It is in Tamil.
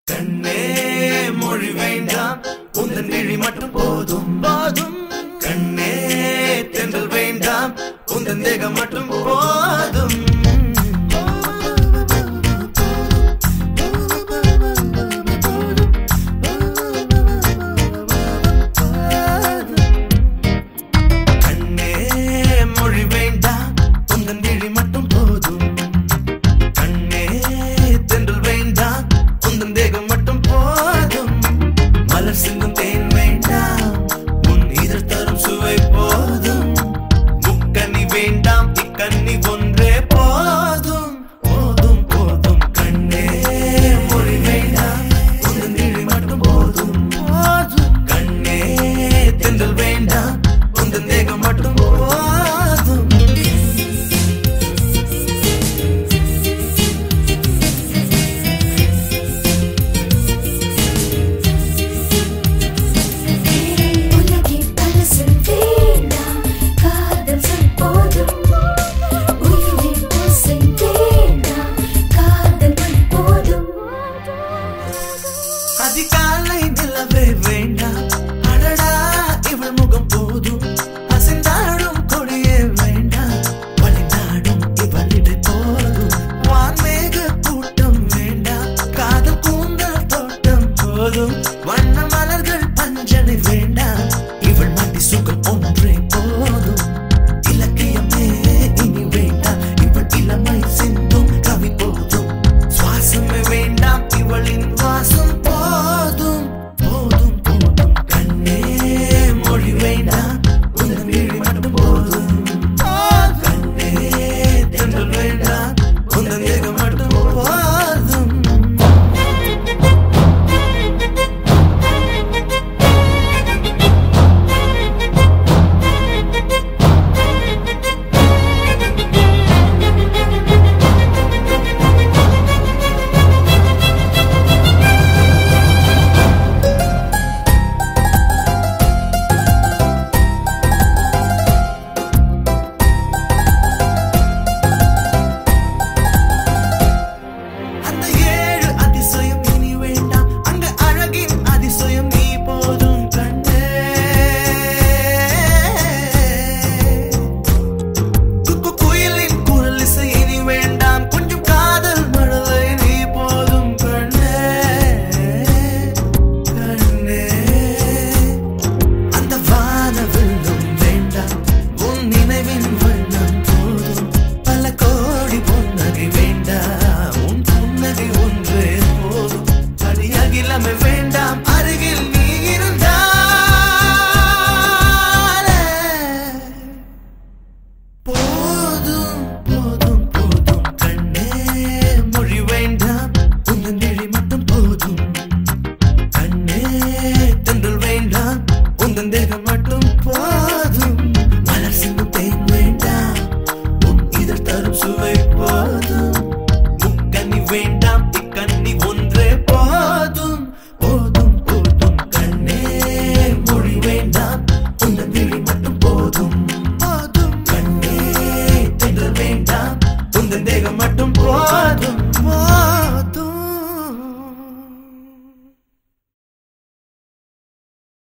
கண்ணே மொழி வேண்டாம் உந்தன் விழி மட்டும் போதும் போதும் கண்ணே தென்றல் வேண்டாம் உந்தன் தேகம் மட்டும் போதும் கண்ணே மொழி வேண்டாம் உந்தன் விழி மட்டும் போதும் கண்ணே தென்றல் வேண்டாம் உந்தன் தேகம் மட்டும் போதும் மலர் சிந்தும் தேன் வேண்டாம் உன் இதழ் தரும் சுவை போதும் முக்கண்ணி வேண்டாம் இக்கண்ணி ஒன்றே போதும் போதும் போதும் கண்ணே மொழி வேண்டாம் உந்தன் விழி மட்டும் போதும் போதும் கண்ணே தென்றல் வேண்டாம் உந்தன் தேகம் மட்டும் போதும் अधिकार